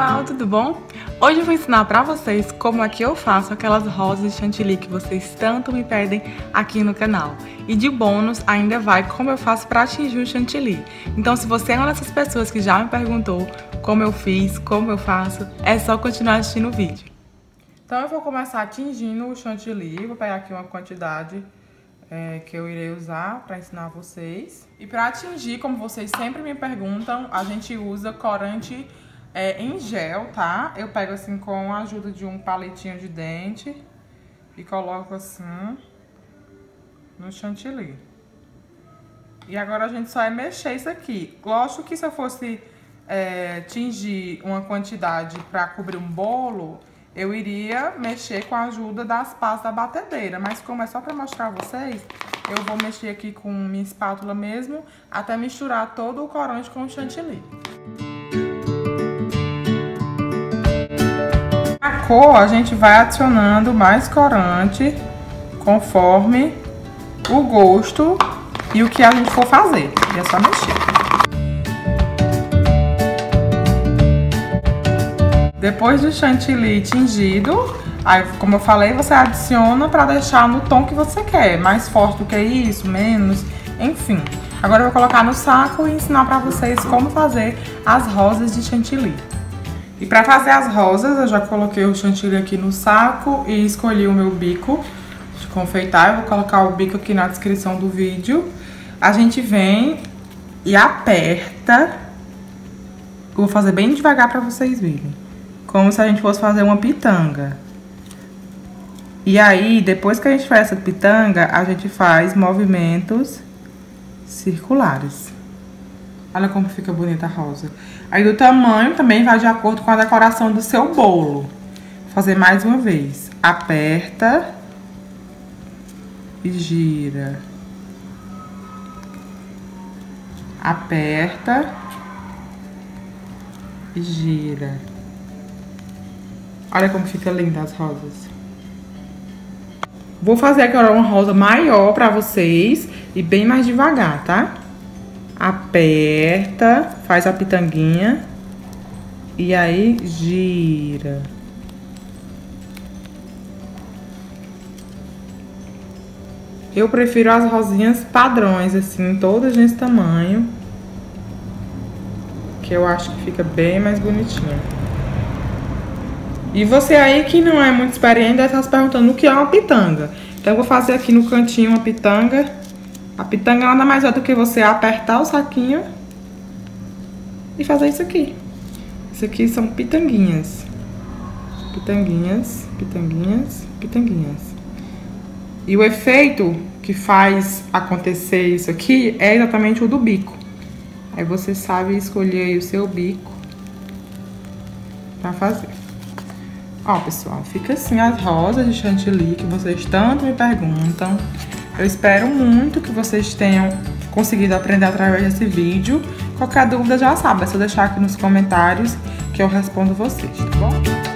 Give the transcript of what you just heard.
pessoal, tudo bom? Hoje eu vou ensinar pra vocês como é que eu faço aquelas rosas de chantilly que vocês tanto me pedem aqui no canal. E de bônus ainda vai como eu faço pra atingir o chantilly. Então se você é uma dessas pessoas que já me perguntou como eu fiz, como eu faço, é só continuar assistindo o vídeo. Então eu vou começar atingindo o chantilly, vou pegar aqui uma quantidade que eu irei usar para ensinar vocês. E para atingir, como vocês sempre me perguntam, a gente usa corante em gel, tá? Eu pego assim com a ajuda de um palitinho de dente e coloco assim no chantilly. E agora a gente só vai mexer isso aqui. Lógico que se eu fosse tingir uma quantidade para cobrir um bolo, eu iria mexer com a ajuda das pás da batedeira, mas como é só para mostrar a vocês, eu vou mexer aqui com minha espátula mesmo, até misturar todo o corante com o chantilly. A cor, a gente vai adicionando mais corante conforme o gosto e o que a gente for fazer. E é só mexer. Depois do chantilly tingido, aí, como eu falei, você adiciona para deixar no tom que você quer. Mais forte do que isso, menos, enfim. Agora eu vou colocar no saco e ensinar para vocês como fazer as rosas de chantilly. E para fazer as rosas, eu já coloquei o chantilly aqui no saco e escolhi o meu bico de confeitar. Eu vou colocar o bico aqui na descrição do vídeo. A gente vem e aperta. Eu vou fazer bem devagar para vocês verem. Como se a gente fosse fazer uma pitanga. E aí, depois que a gente faz essa pitanga, a gente faz movimentos circulares. Olha como fica bonita a rosa. Aí do tamanho também vai de acordo com a decoração do seu bolo. Vou fazer mais uma vez. Aperta e gira. Aperta e gira. Olha como fica linda as rosas. Vou fazer agora uma rosa maior pra vocês e bem mais devagar, tá? Aperta, faz a pitanguinha e aí gira. Eu prefiro as rosinhas padrões, assim, todas nesse tamanho, que eu acho que fica bem mais bonitinha. E você aí que não é muito experiente deve estar se perguntando o que é uma pitanga. Então eu vou fazer aqui no cantinho uma pitanga. A pitanga nada mais é do que você apertar o saquinho e fazer isso aqui. Isso aqui são pitanguinhas. Pitanguinhas, pitanguinhas, pitanguinhas. E o efeito que faz acontecer isso aqui é exatamente o do bico. Aí você sabe escolher aí o seu bico pra fazer. Ó, pessoal, fica assim as rosas de chantilly que vocês tanto me perguntam. Eu espero muito que vocês tenham conseguido aprender através desse vídeo. Qualquer dúvida já sabe, é só deixar aqui nos comentários que eu respondo vocês, tá bom?